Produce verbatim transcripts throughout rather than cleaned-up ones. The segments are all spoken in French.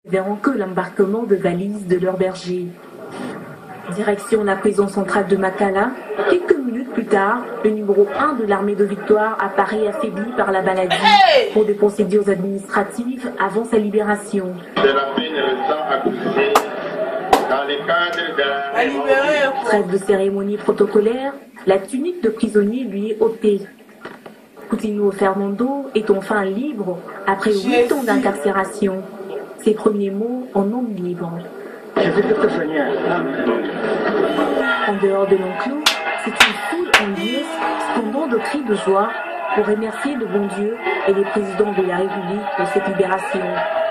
verront que l'embarquement de valises de leurs bergers. Direction la prison centrale de Makala. Quelques minutes plus tard, le numéro un de l'armée de Victoire apparaît affaibli par la maladie pour des procédures administratives avant sa libération. Trêve de cérémonie protocolaire, la tunique de prisonnier lui est ôtée. Coutinho Fernando est enfin libre après huit ans d'incarcération. Ses premiers mots en homme libre. Je vais te soigner. En dehors de l'enclos, c'est une foule en liesse, scandant de cris de joie pour remercier le bon Dieu et les présidents de la République de cette libération.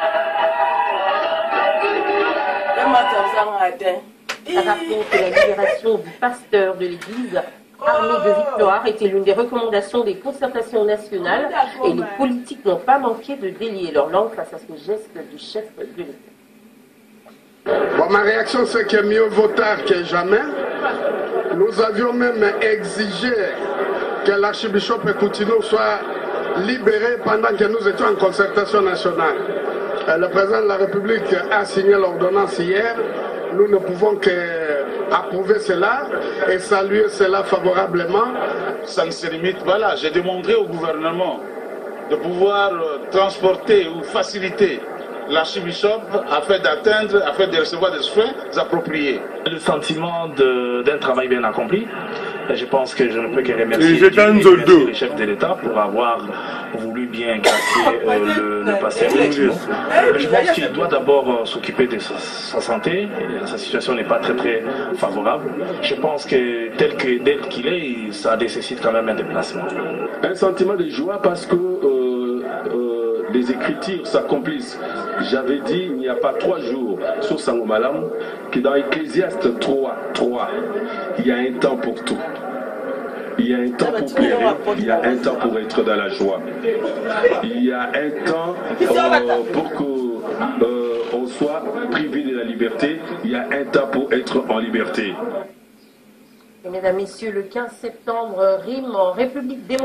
Rappelons que la libération du pasteur de l'église armée de Victoire était l'une des recommandations des concertations nationales et les politiques n'ont pas manqué de délier leur langue face à ce geste du chef de l'État. Bon, ma réaction, c'est que mieux vaut tard que jamais. Nous avions même exigé que l'archibishop Coutinho soit libéré pendant que nous étions en concertation nationale. Le président de la République a signé l'ordonnance hier. Nous ne pouvons qu'approuver cela et saluer cela favorablement. Ça ne se limite pas là. J'ai demandé au gouvernement de pouvoir transporter ou faciliter l'archibishop afin d'atteindre, afin de recevoir des soins appropriés. Le sentiment d'un travail bien accompli. Je pense que je ne peux que remercier Dieu et le chef de l'État pour avoir voulu bien gracier euh, le, le pasteur. Je pense qu'il doit d'abord euh, s'occuper de sa, sa santé. Et sa situation n'est pas très très favorable. Je pense que tel que tel qu'il est, ça nécessite quand même un déplacement. Un sentiment de joie parce que euh, euh, les écritures s'accomplissent. J'avais dit il n'y a pas trois jours sur Sangomalam que dans Ecclésiaste trois, trois, il y a un temps pour tout. Il y a un temps pour pleurer, il y a un temps pour être dans la joie. Il y a un temps euh, pour qu'on euh, soit privé de la liberté, il y a un temps pour être en liberté. Et mesdames, messieurs, le quinze septembre rime en République démocratique.